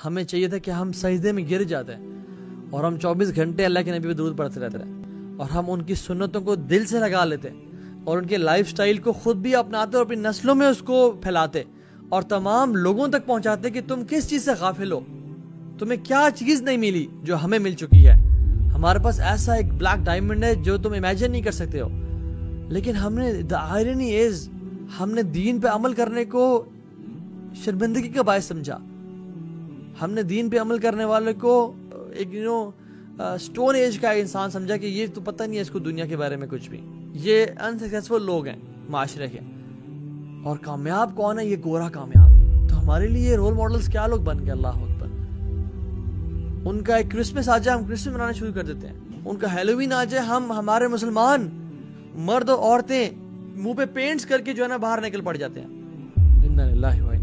ہمیں چاہیے تھا کہ ہم سجدے میں گر جاتے ہیں اور ہم 24 گھنٹے اللہ کے نبی پہ درود پڑھتے رہتے ہیں اور ہم ان کی سنتوں کو دل سے لگا لیتے اور ان کے لائف سٹائل کو خود بھی اپناتے اور اپنی نسلوں میں اس کو پھیلاتے اور تمام لوگوں تک پہنچاتے کہ تم کس چیز سے غافل ہو, تمہیں کیا چیز نہیں ملی جو ہمیں مل چکی ہے. ہمارے پاس ایسا ایک بلیک ڈائمنڈ ہے جو تم امیجن نہیں کر سکتے ہو. لیکن ہم نے the irony is ہم نے دین پہ عمل کرنے کو شرمندگی کا باعث سمجھا. ہم نے دین پہ عمل کرنے والے کو ایک سٹون ایج کا انسان سمجھا کہ یہ تو پتہ نہیں ہے اس کو دنیا کے بارے میں کچھ بھی, یہ انسکسیسفل لوگ ہیں معاشرے کے. اور کامیاب کون ہے؟ یہ گورا کامیاب ہے. تو ہمارے لیے رول ماڈلز کیا لوگ بن گئے. اللہ اکبر. ان کا ایک کرسمس آ جائے ہم کرسمس منانا شروع کر دیتے ہیں, ان کا ہیلووین آ جائے ہمارے مسلمان مرد اور عورتیں منہ پہ پینٹس کر کے جو ہے نا باہر نکل پڑ جاتے ہیں.